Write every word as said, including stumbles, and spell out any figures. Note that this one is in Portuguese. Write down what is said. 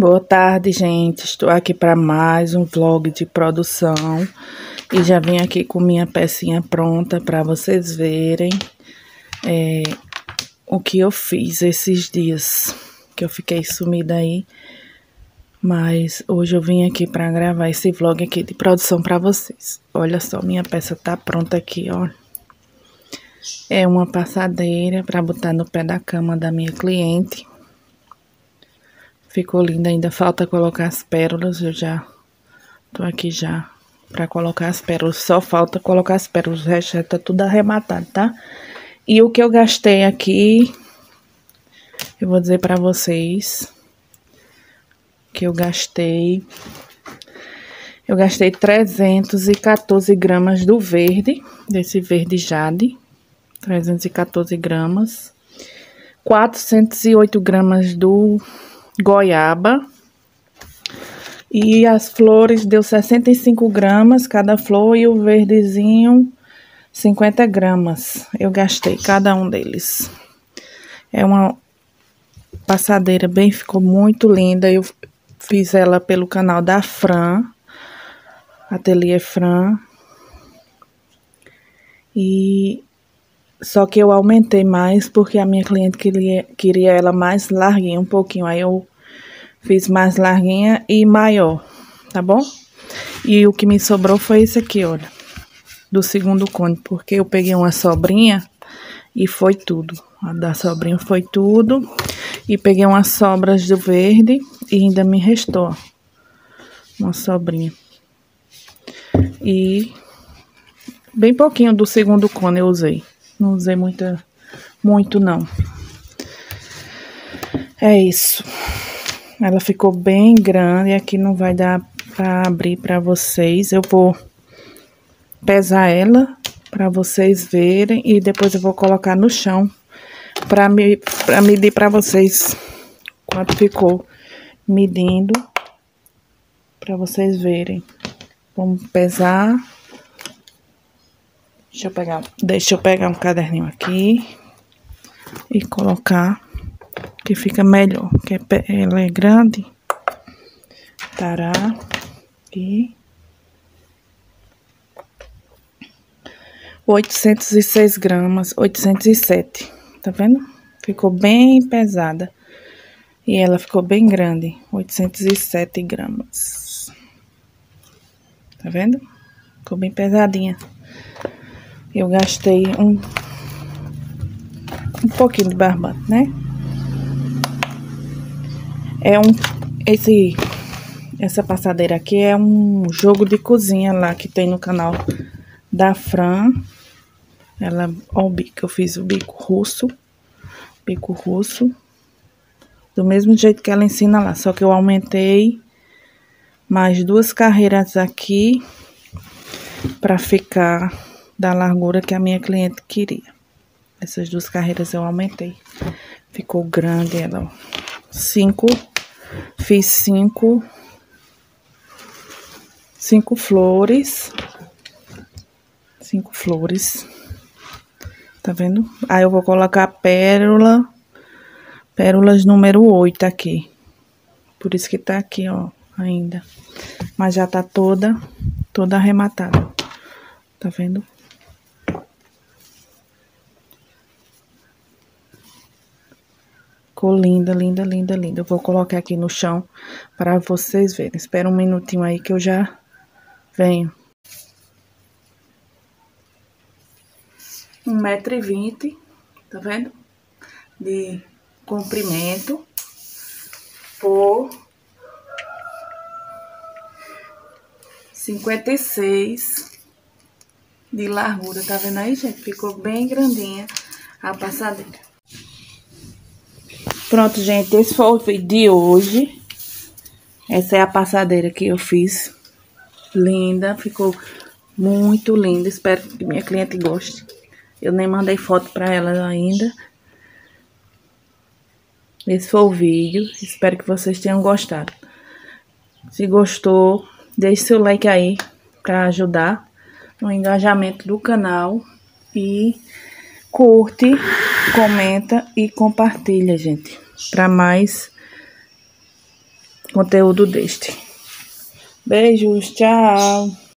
Boa tarde, gente. Estou aqui para mais um vlog de produção e já vim aqui com minha pecinha pronta para vocês verem é, o que eu fiz esses dias que eu fiquei sumida aí. Mas hoje eu vim aqui para gravar esse vlog aqui de produção para vocês. Olha só, minha peça tá pronta aqui, ó. É uma passadeira para botar no pé da cama da minha cliente. Ficou linda, ainda falta colocar as pérolas, eu já tô aqui já pra colocar as pérolas, só falta colocar as pérolas, o resto já tá tudo arrematado, tá? E o que eu gastei aqui, eu vou dizer pra vocês, que eu gastei, eu gastei trezentos e quatorze gramas do verde, desse verde jade, trezentos e quatorze gramas, quatrocentos e oito gramas do goiaba, e as flores deu sessenta e cinco gramas cada flor, e o verdezinho cinquenta gramas, eu gastei cada um deles. É uma passadeira bem, ficou muito linda, eu fiz ela pelo canal da Fran, Ateliê Fran, e só que eu aumentei mais porque a minha cliente queria, queria ela mais larguinha, um pouquinho. Aí eu fiz mais larguinha e maior, tá bom? E o que me sobrou foi esse aqui, olha. Do segundo cone, porque eu peguei uma sobrinha e foi tudo. A da sobrinha foi tudo. E peguei umas sobras do verde e ainda me restou uma sobrinha. E bem pouquinho do segundo cone eu usei. Não usei muita, muito não. É isso. Ela ficou bem grande. Aqui não vai dar pra abrir pra vocês. Eu vou pesar ela pra vocês verem. E depois eu vou colocar no chão pra, me, pra medir pra vocês quanto ficou medindo. Pra vocês verem. Vamos pesar. Deixa eu pegar, deixa eu pegar um caderninho aqui e colocar, que fica melhor, que ela é grande. Tará, e oitocentos e seis gramas, oitocentos e sete, tá vendo? Ficou bem pesada e ela ficou bem grande, oitocentos e sete gramas, tá vendo? Ficou bem pesadinha. Eu gastei um, um pouquinho de barbante, né? É um, esse, essa passadeira aqui é um jogo de cozinha lá que tem no canal da Fran. Ela, ó o bico, eu fiz o bico russo, bico russo, do mesmo jeito que ela ensina lá, só que eu aumentei mais duas carreiras aqui pra ficar da largura que a minha cliente queria. Essas duas carreiras eu aumentei. Ficou grande ela, ó. Cinco, fiz cinco, cinco flores. Cinco flores. Tá vendo? Aí eu vou colocar pérola, pérolas número oito aqui. Por isso que tá aqui, ó, ainda. Mas já tá toda, toda arrematada. Tá vendo? Ficou linda, linda, linda, linda. Eu vou colocar aqui no chão para vocês verem. Espera um minutinho aí que eu já venho. Um metro e vinte, tá vendo? De comprimento por cinquenta e seis de largura. Tá vendo aí, gente? Ficou bem grandinha a passadeira. Pronto, gente, esse foi o vídeo de hoje. Essa é a passadeira que eu fiz. Linda, ficou muito linda. Espero que minha cliente goste. Eu nem mandei foto pra ela ainda. Esse foi o vídeo. Espero que vocês tenham gostado. Se gostou, deixe seu like aí pra ajudar no engajamento do canal. E curte, comenta e compartilha, gente, para mais conteúdo deste. Beijos, tchau!